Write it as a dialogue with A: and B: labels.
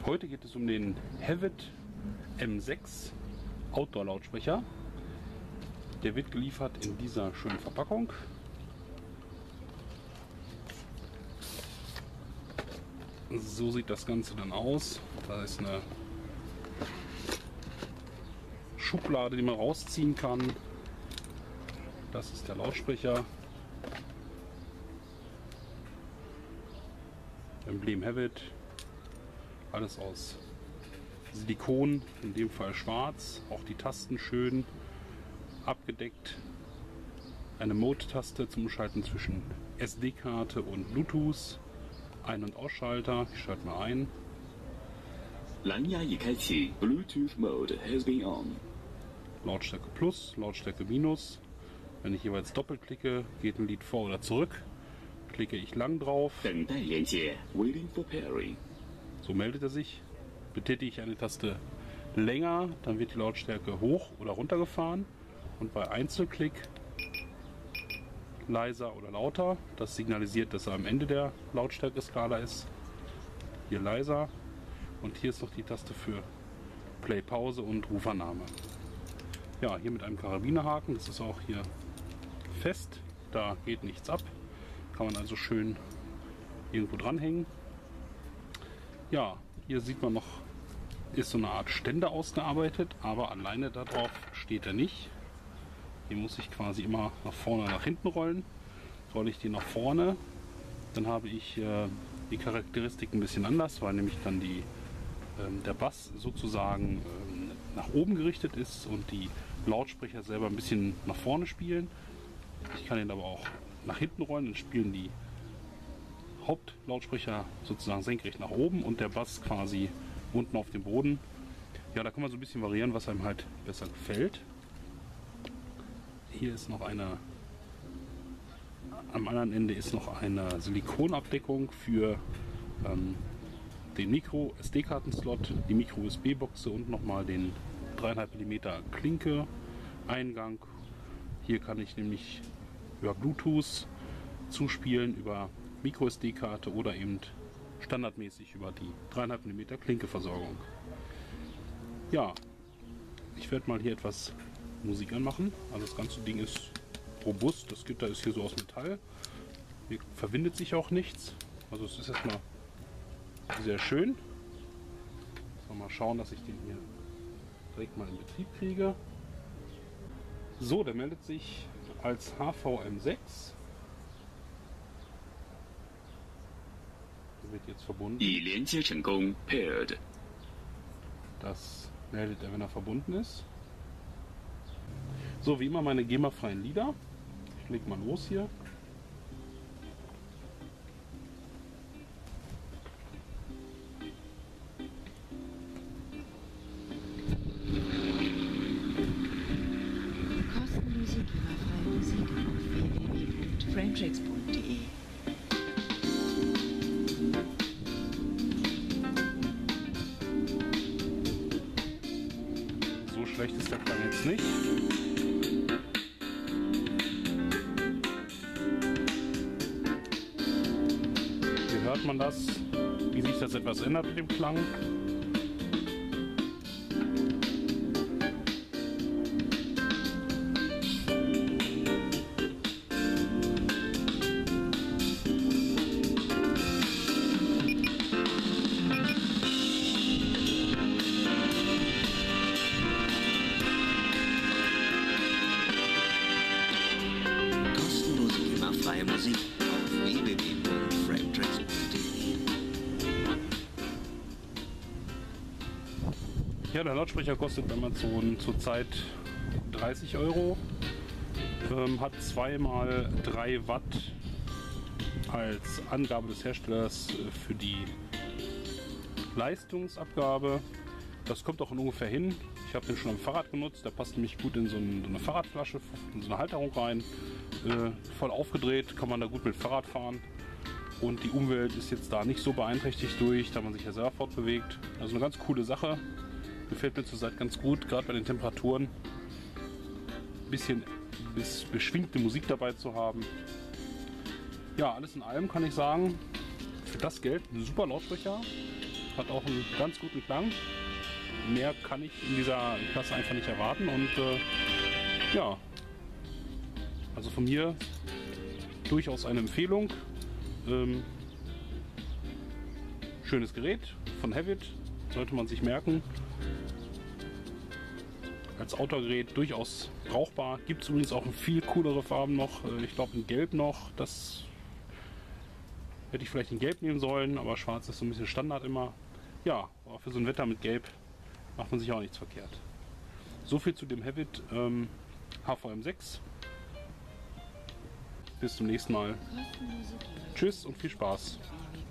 A: Heute geht es um den Hewitt M6 Outdoor-Lautsprecher. Der wird geliefert in dieser schönen Verpackung. So sieht das Ganze dann aus. Da ist eine Schublade, die man rausziehen kann. Das ist der Lautsprecher. Emblem Hewitt. Alles aus Silikon, in dem Fall schwarz. Auch die Tasten schön abgedeckt. Eine Mode-Taste zum Schalten zwischen SD-Karte und Bluetooth. Ein- und Ausschalter. Ich schalte mal ein.
B: Bluetooth Mode has been on.
A: Lautstärke Plus, Lautstärke Minus. Wenn ich jeweils doppelklicke, geht ein Lied vor oder zurück. Klicke ich lang drauf.
B: Waiting for pairing.
A: So meldet er sich. Betätige ich eine Taste länger, dann wird die Lautstärke hoch oder runter gefahren. Und bei Einzelklick leiser oder lauter. Das signalisiert, dass er am Ende der Lautstärkeskala ist. Hier leiser. Und hier ist noch die Taste für Play, Pause und Rufername. Ja, hier mit einem Karabinerhaken. Das ist auch hier fest. Da geht nichts ab. Kann man also schön irgendwo dranhängen. Ja, hier sieht man noch, ist so eine Art Ständer ausgearbeitet, aber alleine darauf steht er nicht. Hier muss ich quasi immer nach vorne und nach hinten rollen. Rolle ich die nach vorne, dann habe ich die Charakteristik ein bisschen anders, weil nämlich dann der Bass sozusagen nach oben gerichtet ist und die Lautsprecher selber ein bisschen nach vorne spielen. Ich kann ihn aber auch nach hinten rollen, dann spielen die Hauptlautsprecher sozusagen senkrecht nach oben und der Bass quasi unten auf dem Boden. Ja, da kann man so ein bisschen variieren, was einem halt besser gefällt. Hier ist noch am anderen Ende ist noch eine Silikonabdeckung für den Micro SD-Kartenslot, die Micro USB-Buchse und nochmal den 3,5 mm Klinke Eingang. Hier kann ich nämlich über Bluetooth zuspielen, über Micro SD-Karte oder eben standardmäßig über die 3,5 mm Klinkeversorgung. Ja, ich werde mal hier etwas Musik anmachen. Also das ganze Ding ist robust, das Gitter ist hier so aus Metall. Hier verwindet sich auch nichts. Also es ist erstmal sehr schön. Mal schauen, dass ich den hier direkt mal in Betrieb kriege. So, der meldet sich als HVM6. Der wird jetzt verbunden.
B: Paired.
A: Das meldet er, wenn er verbunden ist. So, wie immer meine GEMA-freien Lieder. Ich leg mal los hier.
C: Kostenlose GEMA-freie Musik auf www.frametracks.de.
A: So schlecht ist der Klang jetzt nicht. Hier hört man das, wie sich das etwas ändert mit dem Klang.
B: Freie Musik auf www.frametracks.de.
A: Ja, der Lautsprecher kostet bei Amazon zurzeit 30 €. Hat 2x3 Watt als Angabe des Herstellers für die Leistungsabgabe. Das kommt auch ungefähr hin. Ich habe den schon am Fahrrad genutzt. Der passt nämlich gut in so eine Fahrradflasche, in so eine Halterung rein. Voll aufgedreht, kann man da gut mit Fahrrad fahren. Und die Umwelt ist jetzt da nicht so beeinträchtigt durch, da man sich ja selber fortbewegt. Also eine ganz coole Sache. Gefällt mir zurzeit ganz gut, gerade bei den Temperaturen. Ein bisschen beschwingte Musik dabei zu haben. Ja, alles in allem kann ich sagen, für das Geld ein super Lautsprecher. hat auch einen ganz guten Klang. Mehr kann ich in dieser Klasse einfach nicht erwarten und ja, also von mir durchaus eine Empfehlung. Schönes Gerät von Havit, sollte man sich merken. Als Outdoor-Gerät durchaus brauchbar. Gibt es übrigens auch in viel coolere Farben noch. Ich glaube in Gelb noch. Das hätte ich vielleicht in Gelb nehmen sollen, aber Schwarz ist so ein bisschen Standard immer. Ja, aber für so ein Wetter mit Gelb macht man sich auch nichts verkehrt. So viel zu dem Havit HVM6. Bis zum nächsten Mal. Tschüss und viel Spaß.